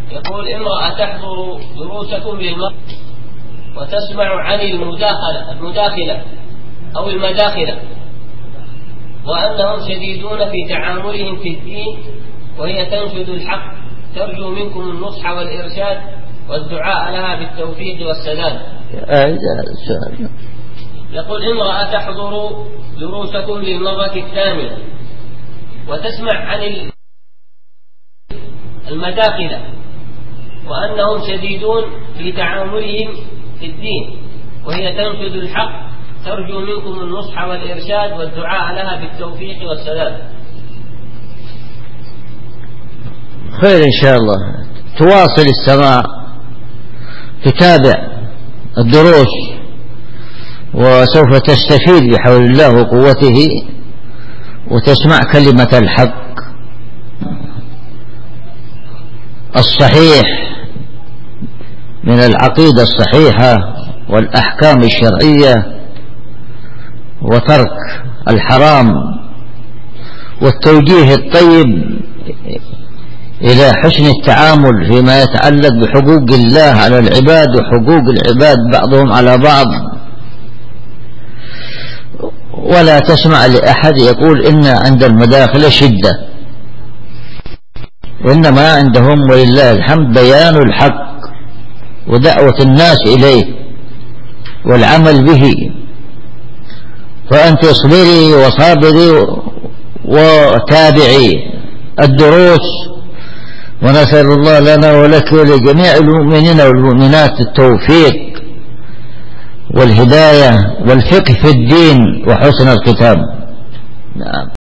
يقول: امرأة تحضر دروسكم للمرأة وتسمع عن المداخلة أو المداخلة، وأنهم شديدون في تعاملهم في الدين، وهي تنشد الحق ترجو منكم النصح والإرشاد والدعاء لها بالتوفيق والسداد. يقول: امرأة تحضر دروسكم للمرة الثانية وتسمع عن المداخلة، وأنهم شديدون في تعاملهم في الدين، وهي تنشد الحق ترجو منكم النصح والإرشاد والدعاء لها بالتوفيق والسداد. خير إن شاء الله. تواصل السماع، تتابع الدروس، وسوف تستفيد بحول الله وقوته، وتسمع كلمة الحق الصحيح من العقيدة الصحيحة والأحكام الشرعية، وترك الحرام، والتوجيه الطيب إلى حسن التعامل فيما يتعلق بحقوق الله على العباد وحقوق العباد بعضهم على بعض. ولا تسمع لأحد يقول إن عند المداخلة شدة، وإنما عندهم ولله الحمد بيان الحق ودعوة الناس إليه والعمل به. فأنت اصبري وصابري وتابعي الدروس، ونسأل الله لنا ولك ولجميع المؤمنين والمؤمنات التوفيق والهداية والفقه في الدين وحسن الختام. نعم.